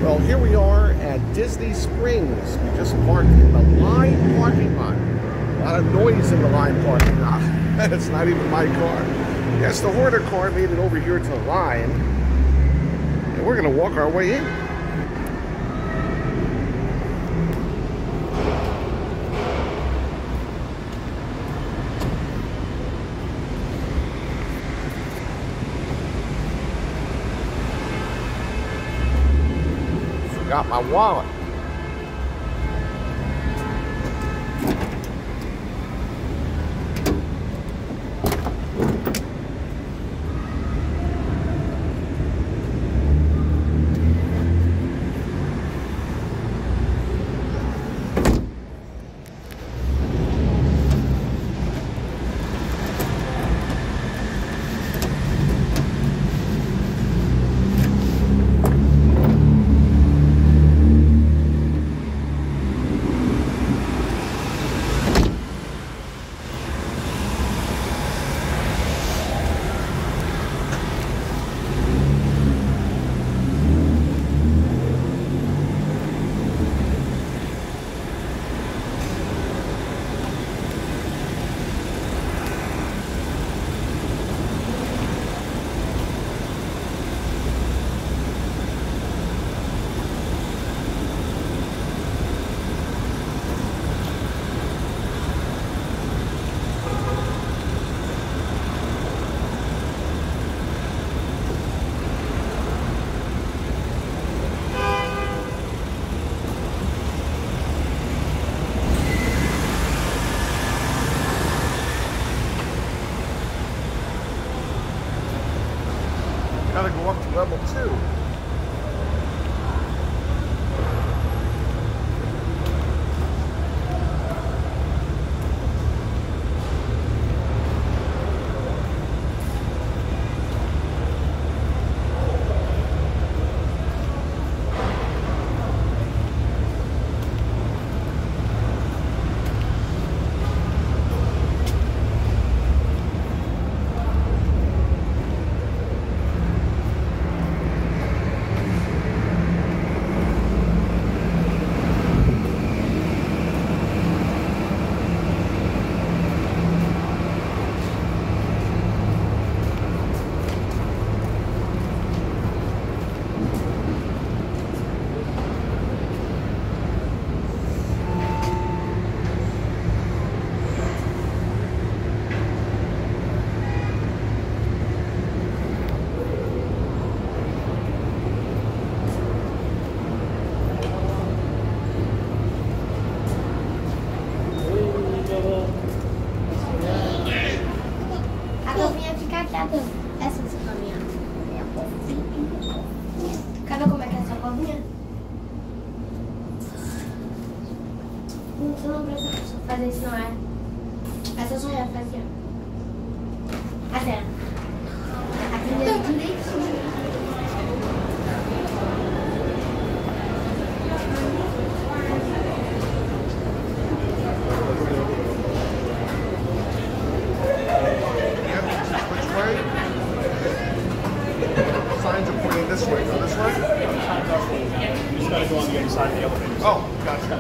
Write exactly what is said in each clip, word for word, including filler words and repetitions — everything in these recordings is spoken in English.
Well, here we are at Disney Springs. We just parked in the line parking lot. A lot of noise in the line parking lot. It's not even my car. Yes, the hoarder car made it over here to the line. And we're going to walk our way in. Got my wallet. Gotta go up to level two. Essa caminha é a covinha. Quer ver como é que é essa covinha? Você não precisa fazer isso, não é? Essa só ia fazer. Até. A primeira direitinho. Signs are pointing this way, not this way? You just gotta go on the other side of the elevator. Oh, gotcha.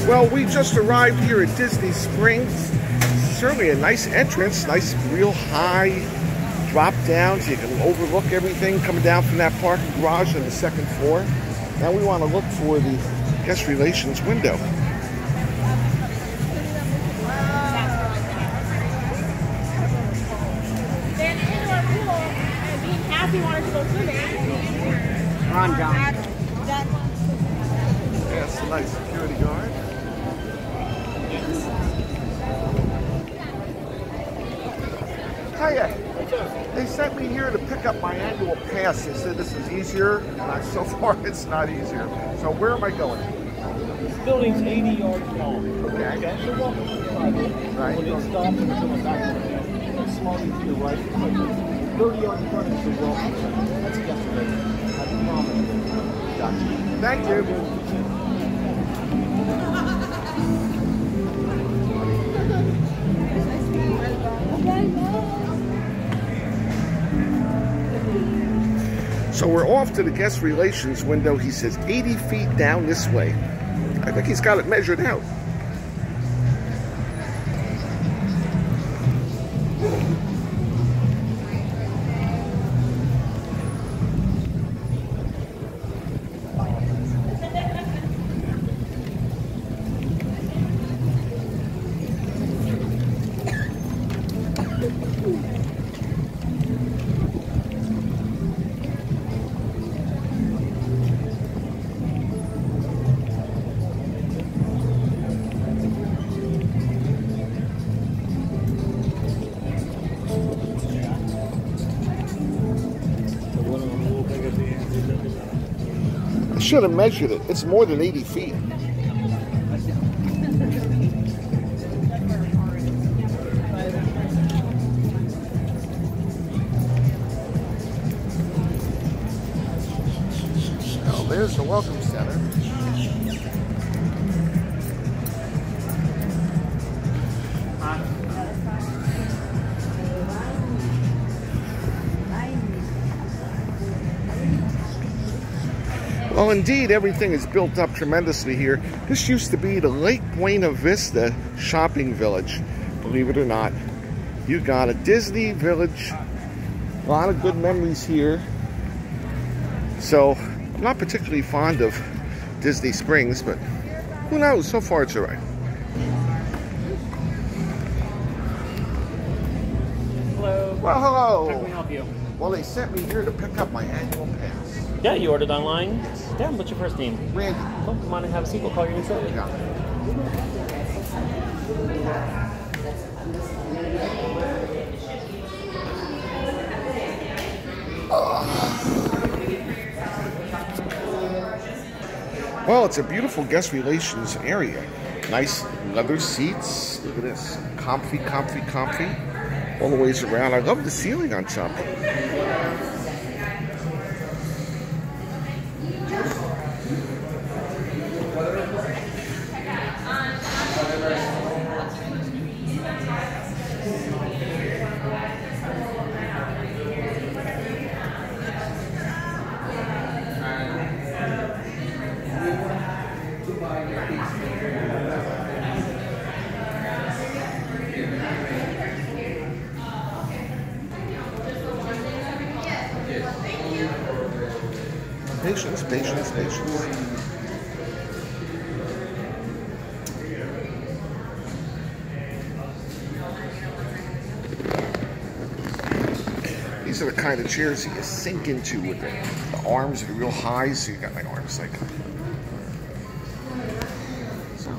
Well, we just arrived here at Disney Springs. Certainly a nice entrance, nice real high drop down so you can overlook everything coming down from that parking garage on the second floor. Now we want to look for the guest relations window. He wanted to go swimming. Ron John. That's a nice security guard. Hiya. They sent me here to pick up my annual pass. They said this is easier, and I, so far it's not easier. So where am I going? This building's eighty yards long. Okay. Okay, so walk to the side. Right. When it stops, it's on the back of the hill. It's slowly to your right. thirty yards in front of you, so welcome. That's yesterday. I promise you. Gotcha. Thank you. So we're off to the guest relations window. He says eighty feet down this way. I think he's got it measured out. I should have measured it. It's more than eighty feet. Oh, there's the Welcome Center. Well, indeed, everything is built up tremendously here. This used to be the Lake Buena Vista shopping village, believe it or not. You got a Disney village, a lot of good memories here. So, I'm not particularly fond of Disney Springs, but who knows? So far, it's all right. Hello. Well, hello. How can we help you? Well, they sent me here to pick up my annual pass. Yeah, you ordered online. Yeah, what's your first name? Randy. Oh, come on and have a seat. We'll call you in shortly. Yeah. Well, it's a beautiful guest relations area. Nice leather seats. Look at this. Comfy, comfy, comfy. All the ways around. I love the ceiling on top. Patience, patience, patience. These are the kind of chairs that you sink into with the, the arms that are real high, so you got my arms like so.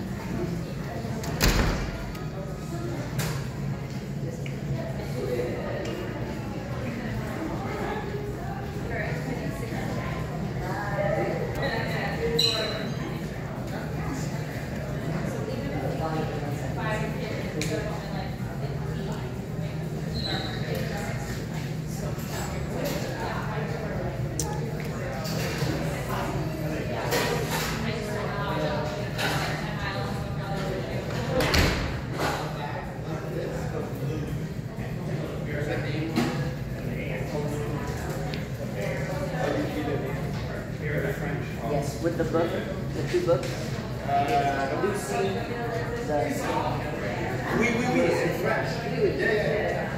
Yes, with the book, the two books. Oui, oui, oui, c'est fresh. Yeah, yeah,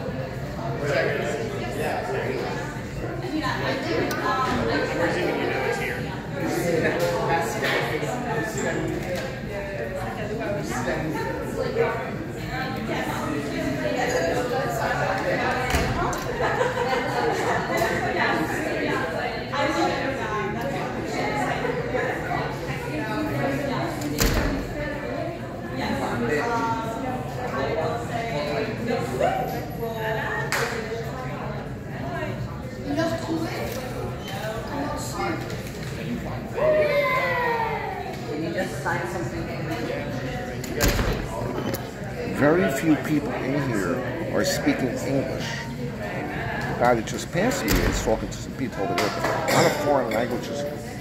Il l'a retrouvé. Comment ça? Very few people in here are speaking English. The guy that just passed me is talking to some people over there, a lot of foreign languages.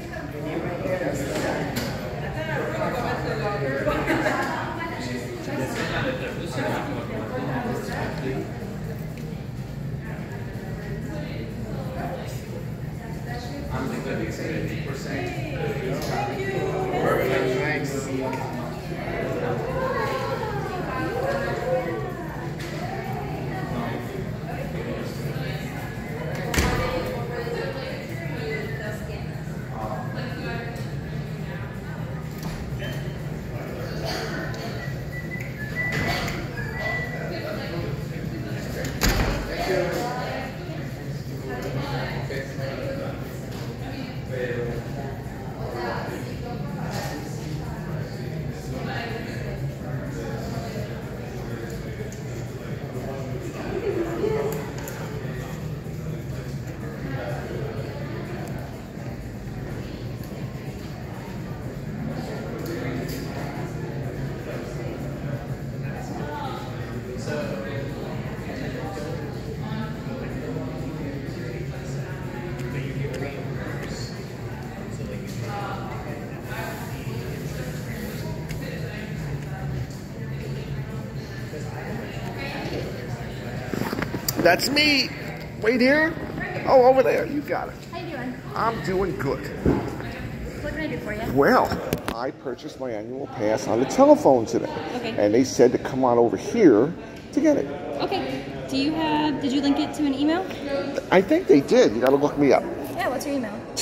That's me. Wait here. Oh, over there. You got it. How you doing? I'm doing good. What can I do for you? Well, I purchased my annual pass on the telephone today. Okay. And they said to come on over here to get it. Okay. Do you have, did you link it to an email? I think they did. You got to look me up. Yeah, what's your email?